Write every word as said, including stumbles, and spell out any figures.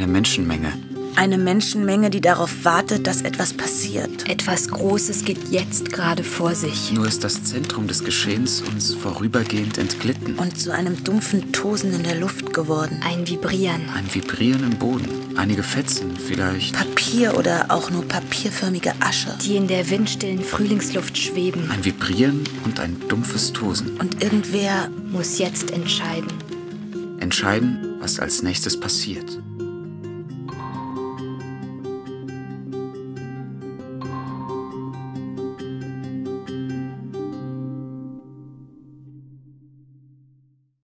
Eine Menschenmenge. Eine Menschenmenge, die darauf wartet, dass etwas passiert. Etwas Großes geht jetzt gerade vor sich. Nur ist das Zentrum des Geschehens uns vorübergehend entglitten. Und zu einem dumpfen Tosen in der Luft geworden. Ein Vibrieren. Ein Vibrieren im Boden. Einige Fetzen, vielleicht. Papier oder auch nur papierförmige Asche. Die in der windstillen Frühlingsluft schweben. Ein Vibrieren und ein dumpfes Tosen. Und irgendwer muss jetzt entscheiden. Entscheiden, was als nächstes passiert.